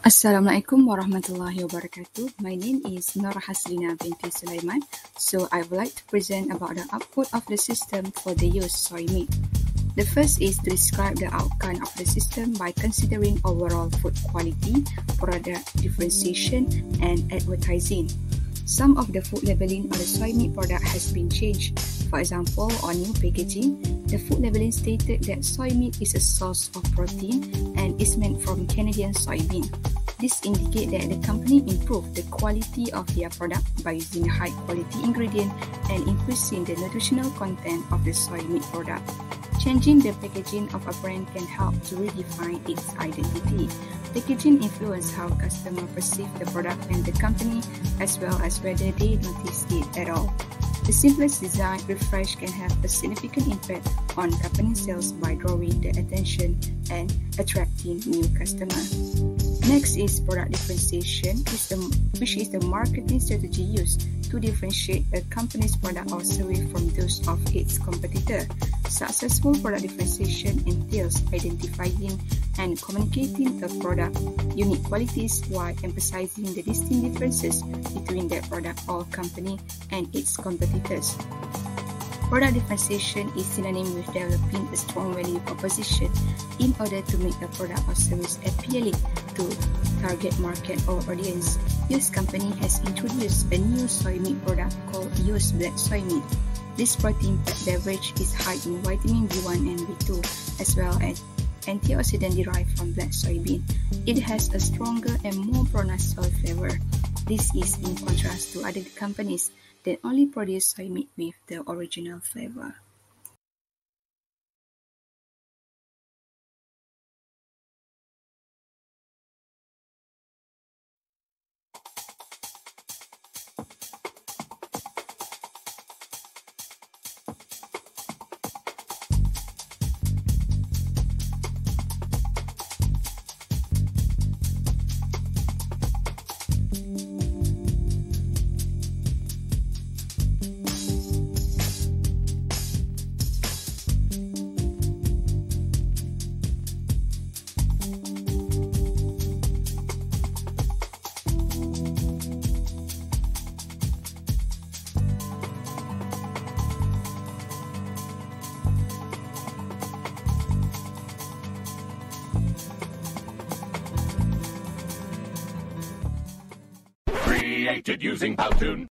Assalamualaikum warahmatullahi wabarakatuh. My name is Nur Haslina binti Sulaiman. So I would like to present about the output of the system for the use Soymilk. The first is to describe the outcome of the system by considering overall food quality, product differentiation, and advertising. Some of the food labeling on the Soymilk product has been changed. For example, on new packaging, the food labeling stated that Soymilk is a source of protein and is made from Canadian soybean. This indicates that the company improved the quality of their product by using high-quality ingredients and increasing the nutritional content of the Soymilk product. Changing the packaging of a brand can help to redefine its identity. Packaging influences how customers perceive the product and the company, as well as whether they notice it at all. The simplest design refresh can have a significant impact on company sales by drawing the attention and attracting new customers. Next is product differentiation, which is the marketing strategy used to differentiate a company's product or service from those of its competitor. Successful product differentiation entails identifying and communicating the product unique qualities while emphasizing the distinct differences between that product or company and its competitors. Product differentiation is synonym with developing a strong value proposition in order to make a product or service appealing to target market or audience. Yus company has introduced a new soy milk product called Yus Black Soy Milk. This protein-packed beverage is high in vitamin B1 and B2, as well as antioxidant derived from black soybean. It has a stronger and more pronounced soy flavor. This is in contrast to other companies that only produce soy milk with the original flavor. Created using Powtoon.